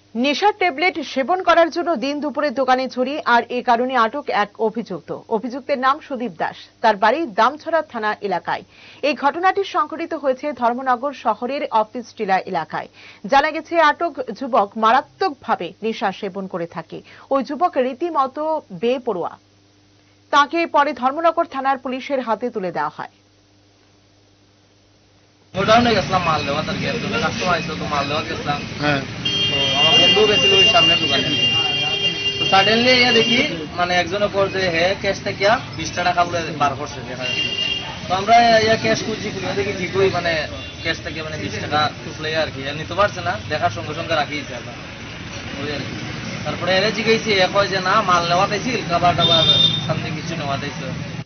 নেশার ট্যাবলেট সেবন করার জন্য দিন দুপুরে দোকানে চুরি আর এ কারণে আটক এক অভিযুক্তের নাম সুদীপ দাস। তার বাড়ি দামছড়া থানা এলাকায়। এই ঘটনাটি সংঘটিত হয়েছে ধর্মনগর শহরের অফিস টিলা এলাকায়। জানা গেছে আটক যুবক মারাত্মকভাবে নেশা সেবন করে থাকে। ওই যুবক রীতিমতো বেপরোয়া। তাকে পরে ধর্মনগর থানার পুলিশের হাতে তুলে দেওয়া হয়। গোডাউনে গেছিলাম মাল দেওয়া, তার কাস্টমার আসলো তো মাল দেওয়া গেছিলাম। তো আমার বন্ধু গেছিল ওই সামনের দোকানে। তো সাডেনলি দেখি মানে একজনের পর যে হে ক্যাশ থেকে 20 টাকা বলে বার করছে। তো আমরা ক্যাশ খুঁজছি, দেখি ঠিকই মানে ক্যাশ থেকে মানে 20 টাকা টুকলে আর কি নিতে পারছে না, দেখার সঙ্গে সঙ্গে রাখিয়েছে আমরা ওই আর কি। তারপরে এরে জিজ্ঞেসি কয় যে না মাল নেওয়া দিয়েছিল, খাবার টাবার সামনে কিছু নেওয়া দিয়েছিল।